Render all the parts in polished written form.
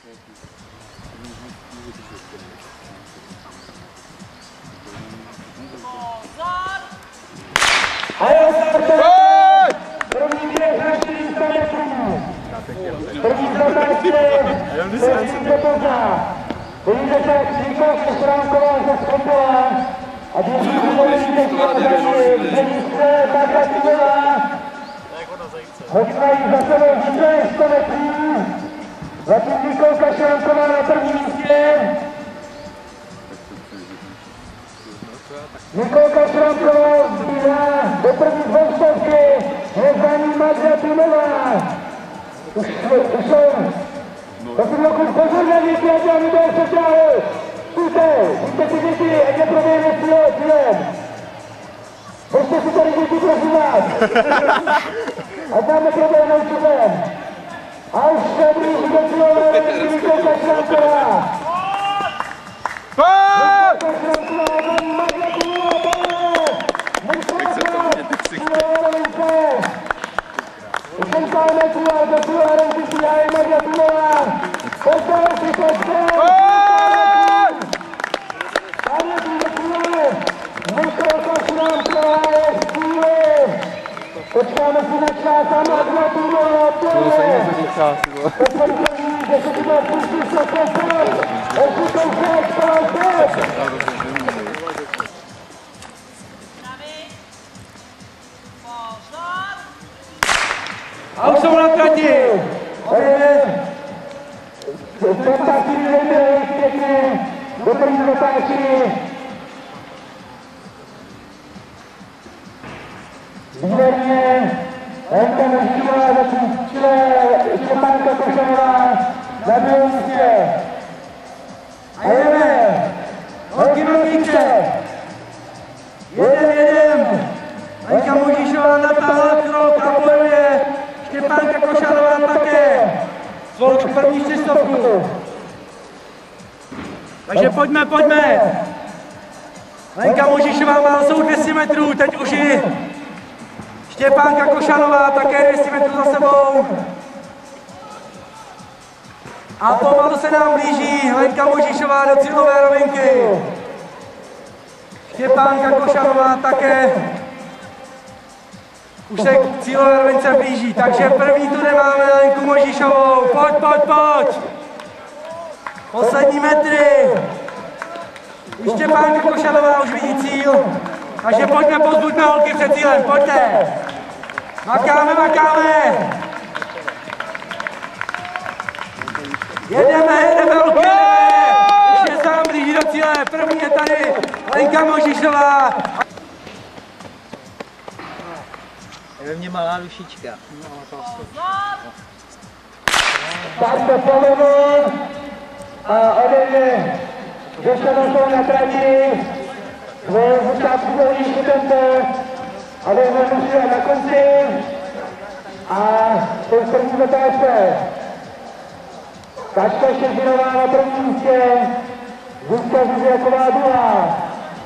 A je starter! První běh na 400 metrů. První zatáčky se Vítě Pozná. Vidíte se, jak Nikol Šránková se schopila a běží výborný teď na zadní ministře Bagratinová. Hodina jí za sebou více 100 metrů. Zatím Nikolka Šránková na prvním místě. Nikolka Šránková zbývá do první dvoustovky. Je za ní Bagratinová. Už jsou. Prosím roku pozorně děti, ať vám lidé se přáhli. Víte si děti, ať neproběhne cílem. Pošte si tady děti, prosím vás. Ať nám neproběhne cílem. A už se blíží do cílové rovinky Nikolka Šránková. Nikolka Šránková, tam Bagratinová, cílové rovince. 80 metrů a do cílové rovinky přijá Bagratinová. Postavil si postavil. Tady je tu do cíle. Nikolka Šránková je v cíli. Počkáme si na čas a Bagratinová pojede. Potvrdění, že se tu bude pustit se posel. Osutou se, čkala se. A už jsou na trati! Zpátky nejde pěkně do první zatáčky. Výborně. Lenka Možíková zatím čile Štěpánka Košanová na druhém místě. A jdeme. Holky Mladíče. Jedem. Lenka Možíšová natáhla krok a bojuje. Štěpánka Košanová také. Svou první 400. Takže pojďme. Lenka Možíšová má jsou 200 metrů, teď už i Štěpánka Košanová také 200 metrů za sebou. A pomalu se nám blíží Lenka Možíšová do cílové rovinky. Štěpánka Košanová také už se k cílové rovince blíží, takže první tu nemáme Lenku Možíšovou. Pojď. Poslední metry. Štěpánka Košanová už vidí cíl, takže pojďme, pozbuďme holky před cílem, pojďte. Makáme. Jedeme holky, ještě se nám blíží do cíle. První je tady Lenka Možíšová. Je ve mně malá dušička. Starto polevo a ode mě Žeštěnokov na trati. Svoje začátku volíší tempo a jdeme na konci. A to je první zatáčka. Kačka Štětinová na prvním místě. Zuzka Zuzjaková druhá.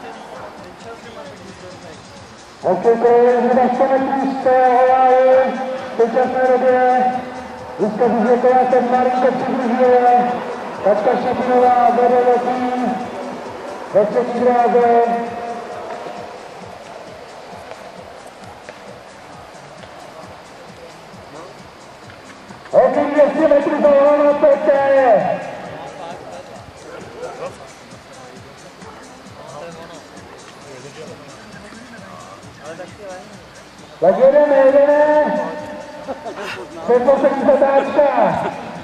Okéko je zhruba 100 metrů z Haváje v současné době. Zuzka Zuzjaková se malinko přibližuje. Kačka Štětinová vede letí ve třetí dráze. Holky 200 metrů za hlavou, pojďte! Tak jedeme! Předposlední zatáčka!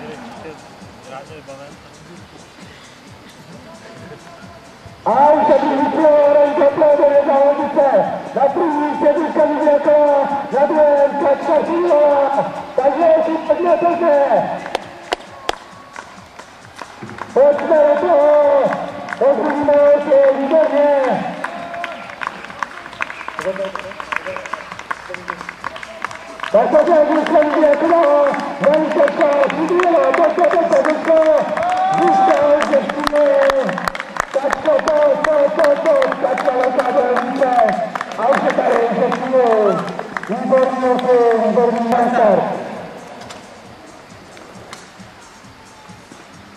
A už se blíží cílová rovinka závodnice. Na první místě Zuzka Zuzjaková, na druhém Kačka Štětinová. Takže si pojďme. Pojďme do toho. Pozbudíme holky, výborně. Tak to je Zuzka Zuzjaková, Kačka Štětinová, pojďte, Zuzka Štětinová. Kačka, Kačka velká bojovnice. A už je tady, výborný start.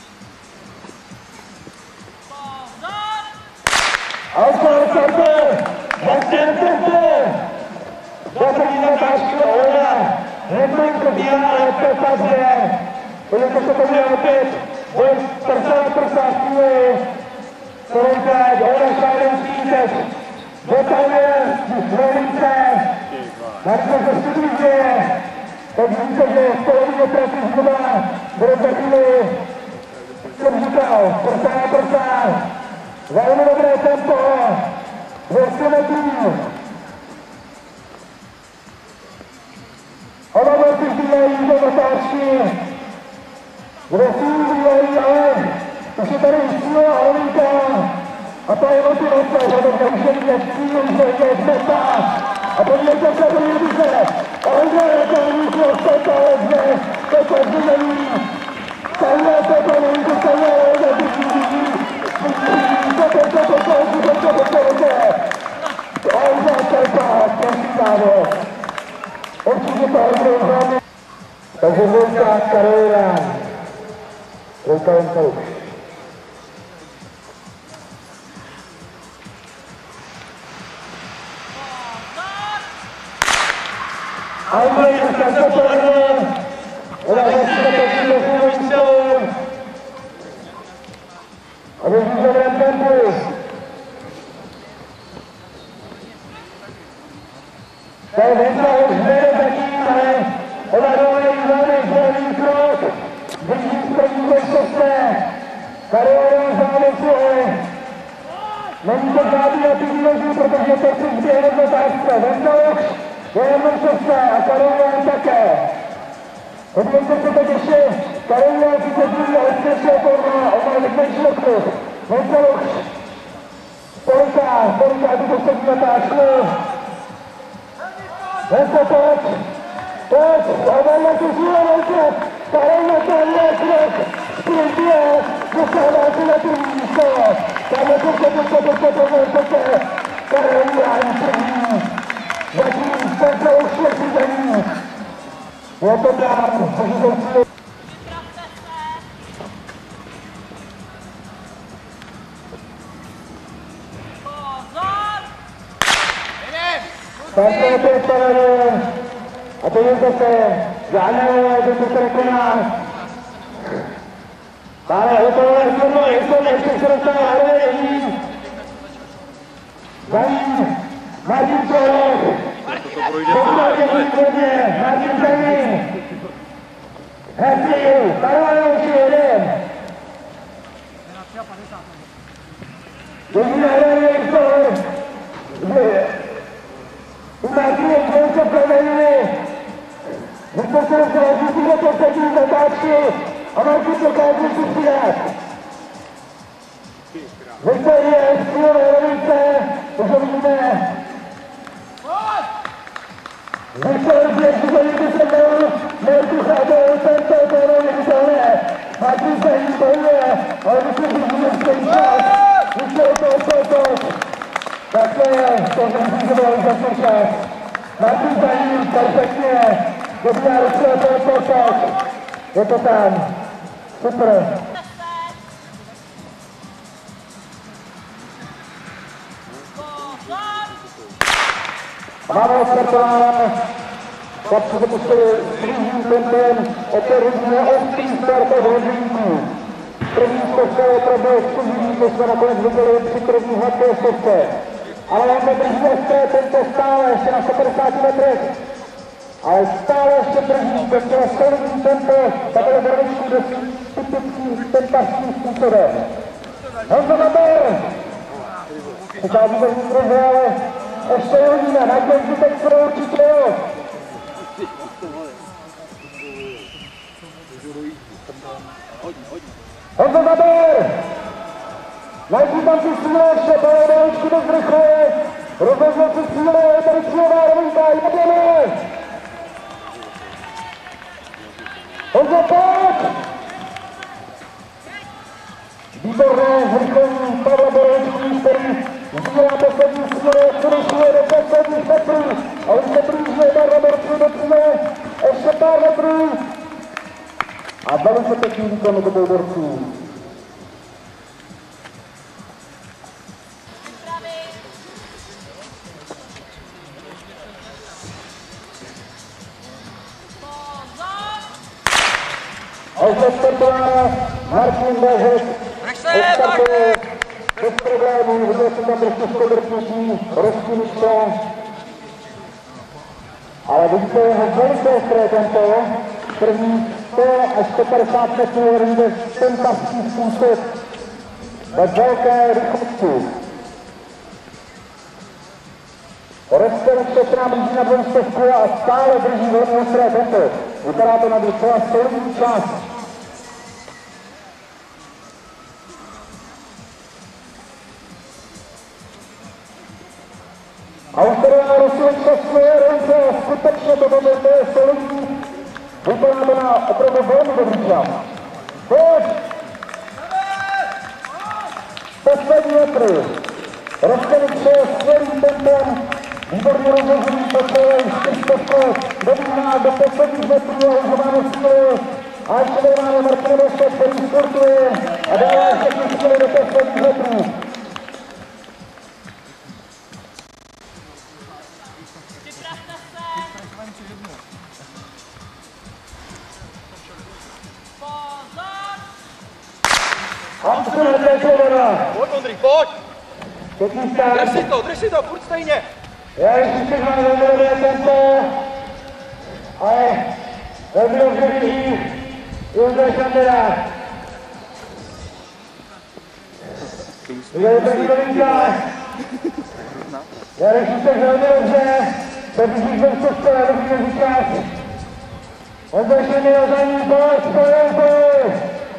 Autoritaty, zakręty, zakręty natáčky Olena, Hedmanko Diana, Petazě, budete se to měl opět, boj prsa chvíli, Sorenka, Olena Šádenský teď, detailně, Zvolince, Marko ze Studíže, tak víte, že v polovině trati zhruba bude za chvíli, jsem říkal, prsa, velmi dobré tempo, 200 metrů. Oba borci zbývají do zatáčky, kde si zbývají, ale už je tady síla Olinka a ta je motivace, protože už je vidět cíl, už je vidět meta a podívejte se, Olinka je to východ, Peta lezne, Peta zbývají, Peta Olinka, Peta takže Vojta Karolina, Vojta Lenkaluš. Andrej Kačatorný, a běží v dobrém tempu. To je Venta už nejde zatím, ale odhadovaný velmi krok. Drží z první dvojstovce. Karolina závěsuje. Není to žádný aktivní, protože to si zběhne do zářce. Venta už je jenom šestce a Karolina také. Podívejte se teď ještě, Karolina si se zbývá odstřešil forma, ona rychlejší okruh. Venta už, Polika, tu poslední natáčku. Venta pojď, obalna tu síle Venta, Karolina tam je krok, sprintuje, dostává se na první místo. Tam je to Karolina je první. Zatím Venta už je přizemí. Je to tam, požitoucí. Tak to je to odpadané. A to je zase žádné, že to se nekoná. Ale ještě se dostane Harvey. Za ním Martin Čolek. Martin Zemi. Hezky, Karolina už je jeden. Drží na hraně Export. Martin Čolek provedili. Vypočil se rozličí do poslední zatáčky a Martin dokáže si přidat. Viktorie z Cílové Lovice, už ho vidíme. Viktor běží do někdy se mnou, Mertucha byl tento, to je neviditelné. Martin se jí bojuje, ale myslím, že bude stejný čas. Viktor to. Tak to je, to nevízovalo za ten čas. Martin za ním, perfektně. Dobrá ručila, to. Je to tam. Super. Máme odstartováno, chlapci se pustili svým tempem, otevříme ostrý start od hodníků. První stovka je opravdu exkluzivní, to jsme nakonec viděli při první hladké stovce. Ale on nedrží ostré tempo stále, ještě na 150 metrech. Ale stále ještě drží, docela solidní tempo, takhle zrovničku dosti typickým tempařským způsobem. Honza Maber! Přichází do výzroze, ale ještě hodina, na konci teď pro určitě jo. Honza Maber! Najpůj tam ty síle ještě, ale daličku dost rychle. Rozhodl si síle, je tady cílová rovinka, jedeme! Honza, pojď! Výborné zrychlení Pavla Borovičky, který zbírá poslední síle, přerušuje do posledních metrů. A už se blíží na Robertu do cíle, ještě pár metrů. A velice pěkný výkon od obou borců. odstartováno, Martin Bežek odstartuje bez problémů, viděl jsem tam prostě skodrtnutí, rozkinička. Ale vidíte jeho velice ostré tempo, první 100 až 150 metrů jde fantastický způsob ve velké rychlosti. Rozkonička se nám blíží na 200 a stále drží velmi ostré tempo. Vypadá to na docela solidní čas. Australá rozkonička svoje ruce, skutečně to je solidní. Vypadá to na opravdu velmi dobrý čas. Pojď! Poslední metry. Rozkonička skvělým tempem. Výborně rozložený po celé čtyřstovku. Dobíhá do posledních metrů a už máme síly. A ještě tady máme Martina Bežka, který sportuje a dává všechny síly do posledních metrů. Pojď, Ondřej, pojď! Drž si to, furt stejně! Já ještě si mám velmi dobré tempo, ale velmi dobře vidí Jindřich Šandera. Viděli první novinka. Jarek Šíšek velmi dobře, to vidíš ve vstupce, dobře říkat. Jindřich Šandera za ní, pojď!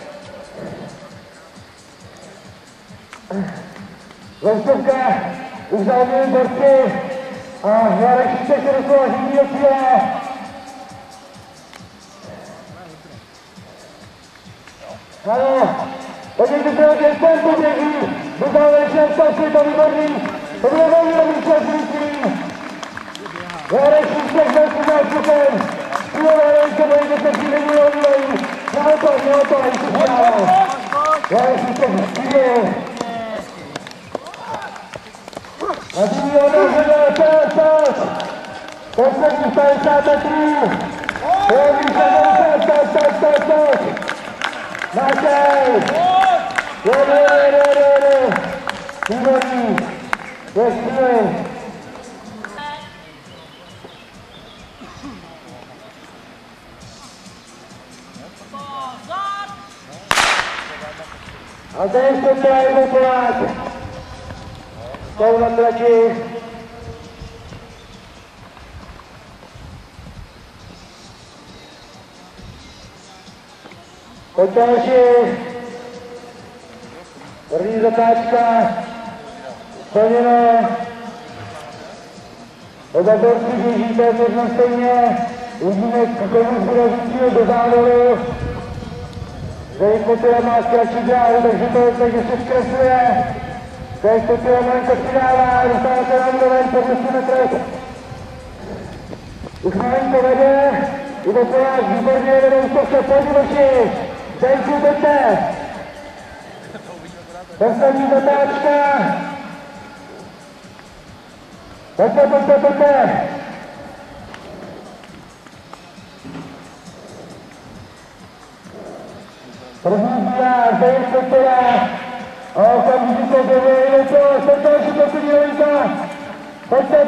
Vstupka už zaujímají borci a Jarek Šíšek se doslova živý do cíle. Ano, podívejte se, jak ten poběží, do závěrečné stavky, to výborný, to bude velmi dobrý čas rychlý. Jarek Šíšek velkým nástupem, cílové rejce, bojíme se chvíli neudělají, naopak, jistě přidává. Jarek Šíšek vstřídil. A tím je odnožené, pojď! Poslední 50 metrů! Pojď! Mášej! Jede! Výborný! Je skvělý! A zde ještě tady Polák! Jsou na trati. Pojď další. První zatáčka. Splněno. Oba borci běží téměř na stejně. Uvidíme, komu bude zůstil do závodu. Zde Motila má zkratší dráhu, takže se zkresluje. Teď to tělo malinko přidává, dostává se nám doven po 10 metrech. Už malinko vede, jde Polák, výborně vedou se, pojď Miloši, Zdenku, pojďte. Poslední zatáčka. Pojďte. První zbírá, Zdenku, Motila. A okamžitě to bude to, pojďte ještě poslední novinka. Pojďte.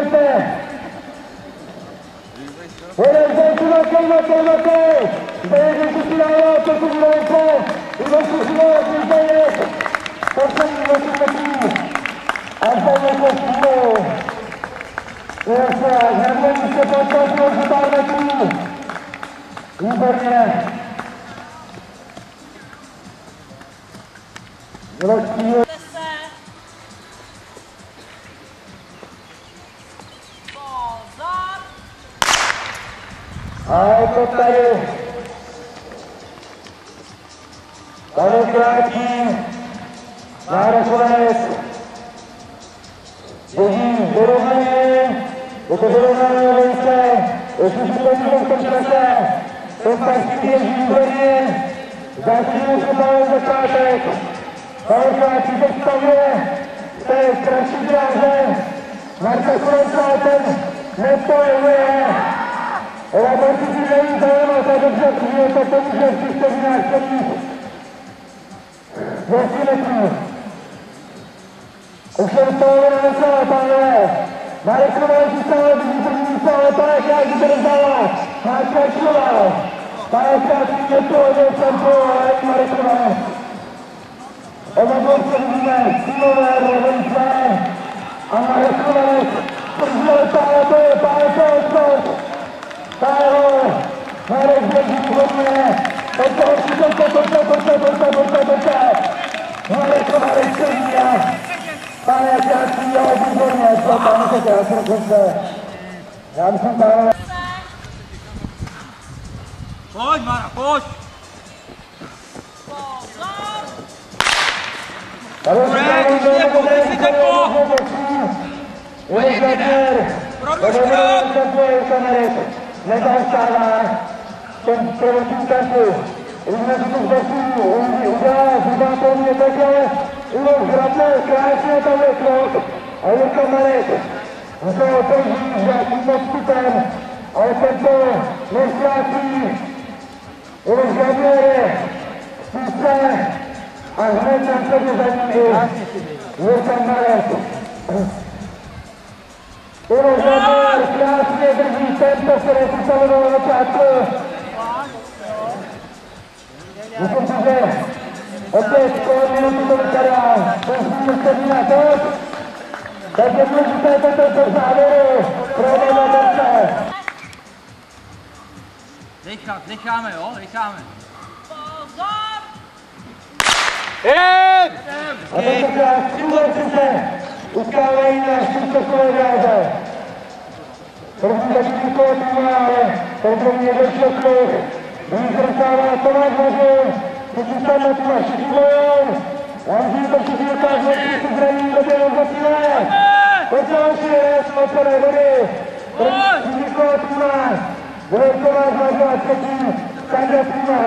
Pojďte, Zdenku, nakej. Zdenku si dává poslední novinka. Zdenku si dává Zdeněk. Poslední 10 metrů. A Zdeněk je střílou. Hnedle se postavil za pár metrů. Výborně. Rozstřílil. A je to tady. Tady krátký. Nárokovec. Běží vyrovnaný. Je to vyrovnaný vejce. Jestli si podívám v tom čase. To stačí běží výborně. Zásadní šupále začátek. Krátký představuje. To je kratší dráze. Marta Kurenca ten nepojevuje. Ale borci si není zajímat a dobře přijete, to může v těch vteřinách celých 200 metrů. Už jen polovina necelá, pánové. Marek Kováč stále běží první místo, ale Pánek Jáří to rozdává. Máčka Človal. Pánek Jáří je to, že jsem to, ale i Marek Kováč. Oba borce vidíme, týmové, velice. A Marek Kováč, první stále to je, Pánek Kováč. Páho, Marek běží hodně. Pojďte. Marek Kováč sedí a Pane Jácí, jo, výborně, co tam se krásně dokonce. Já myslím, pánové. Pojď, Mara, pojď! Pojď, tempo! Nezastává ten prvotní tempu. Uvidíme si tu zbavku, udělá to mě takhle. Ulož Hrabner, krásně tam je krok a Jirka Marek. A to otevří s nějakým odstupem, ale tento neztrácí. Ulož Hrabner je spíce a hned následně za ním i Jirka Marek. Ulož Hrabner krásně drží tempo, které si stanoval na začátku. Myslím si, že opět kolem minuty to vypadá, poslední sedmina toť. Tak je důležité toto závěru pro oba borce. Necháme, jo, necháme. A tentokrát tři borci se utkávají na špičkové dráze. První začíní kolo týma, ale ten první je došlo kruh. Nyní zrcává Tomáš Vařil. Všichni tam na týma, všichni bojou. Janží to všichni ukážu, že si zraní doběhnou za týme. Pojďte hoši, jsme plné vody. První kolo týma. Bude Tomáš Vařil a třetí Sandra týma.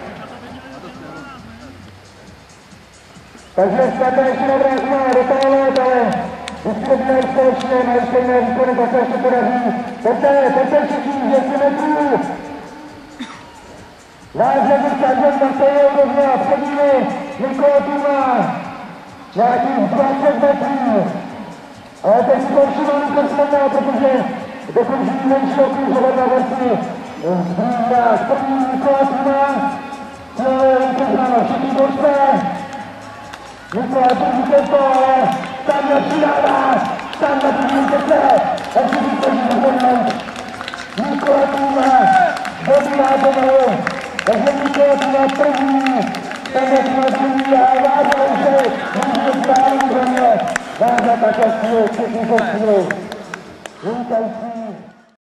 Takže snad ještě dobrá zma dotáhnout, ale vždycky dobíhají společně, mají stejné výkony, tak se ještě podaří. Pojďte všichni, 200 metrů. Vážně bych každý na stejnou rovně a před nimi Nikola Tuma. Nějakých 20 metrů. Ale teď si končí malý konstantná, protože dokončí menší okruh oba borci. Z první Nikola Tuma. Celé vypoznáno všichni borce. Nikola první tempo, ale tam nepřidává. Tam na první tempo. A všichni koží vypoznáno. Nikola Tuma. Dobíhá pomalu. Takže Nikola Tuma první. Tam je Tuma druhý a Vážel